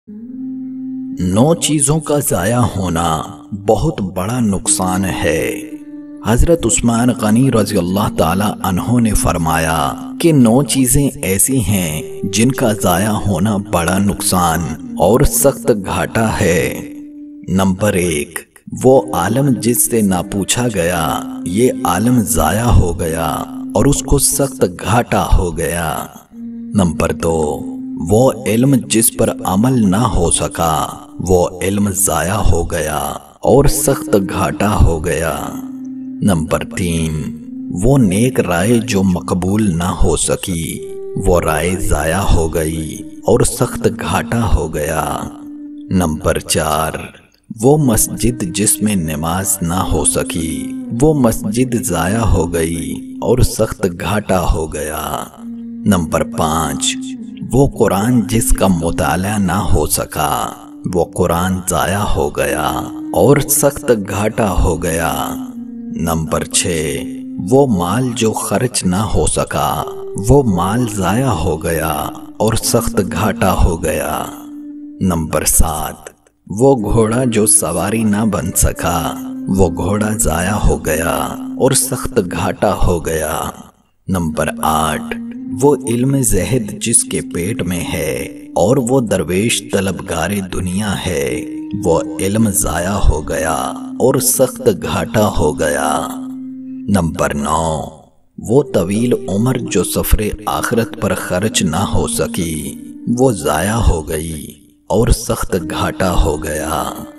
9 چیزوں کا ضائع ہونا بہت بڑا نقصان ہے۔ حضرت عثمان غنی رضی اللہ تعالی عنہ نے فرمایا کہ 9 چیزیں ایسی ہیں جن کا ضائع ہونا بڑا نقصان اور سخت گھاٹا ہے۔ نمبر 1، وہ عالم جس سے نہ پوچھا گیا، یہ عالم ضائع ہو گیا اور اس کو سخت گھاٹا ہو گیا۔ نمبر 2، وہ علم جس پر عمل نہ ہو سکا، وہ علم ضائع ہو گیا اور سخت گھاٹا ہو گیا۔ نمبر 3، وہ نیک رائے جو مقبول نہ ہو سکی، وہ رائے ضائع ہو گئی اور سخت گھاٹا ہو گیا۔ نمبر 4، وہ مسجد جس میں نماز نہ ہو سکی، وہ مسجد ضائع ہو گئی اور سخت گھاٹا ہو گیا۔ نمبر 5، وہ قرآن جس کا مطالعہ نہ ہو سکا، وہ قرآن ضائع ہو گیا اور سخت گھاٹا ہو گیا۔ نمبر 6، وہ مال جو خرچ نہ ہو سکا، وہ مال ضائع ہو گیا اور سخت گھاٹا ہو گیا۔ نمبر 7، وہ گھوڑا جو سواری نہ بن سکا، وہ گھوڑا ضائع ہو گیا اور سخت گھاٹا ہو گیا۔ نمبر 8، وہ علم زہد جس کے پیٹ میں ہے اور وہ درویش طلبگار دنیا ہے، وہ علم ضائع ہو گیا اور سخت گھاٹا ہو گیا۔ نمبر 9، وہ طویل عمر جو سفر آخرت پر خرچ نہ ہو سکی، وہ ضائع ہو گئی اور سخت گھاٹا ہو گیا۔